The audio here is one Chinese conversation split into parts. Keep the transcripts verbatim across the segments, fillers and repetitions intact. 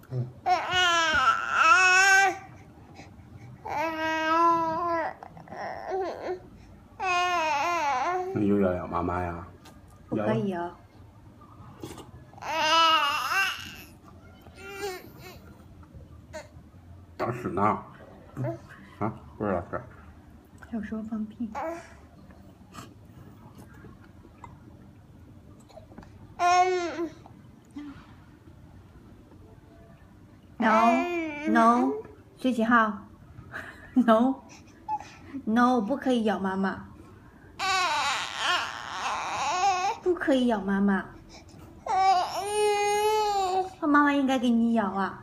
嗯。你又要咬妈妈呀？ 不可以哦。 拉屎呢？啊，不是拉屎。 有时候放屁。嗯。No no， 学几号 ？No no， 不可以咬妈妈。不可以咬妈妈。妈妈应该给你咬啊。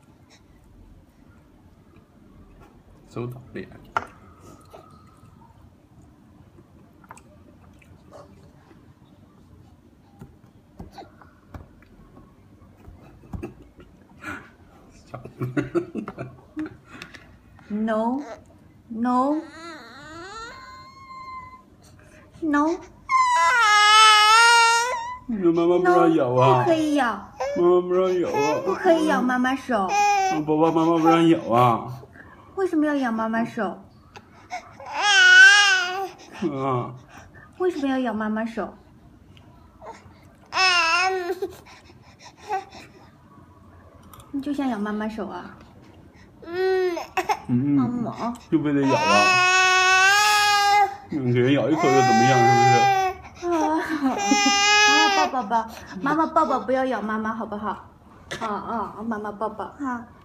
馊打脸。 No no no。 你说妈妈不让咬啊？ 不可以咬。 妈妈不让咬啊！ 不可以咬妈妈手。 宝宝，妈妈不让咬啊！ 为什么要咬妈妈手？ 啊！ 为什么要咬妈妈手？你就想咬妈妈手啊？嗯。嗯。妈妈。 就非得咬啊！你给人咬一口又怎么样？是不是？ 啊！抱抱抱，妈妈抱抱，不要咬妈妈，好不好？啊啊！妈妈抱抱，哈。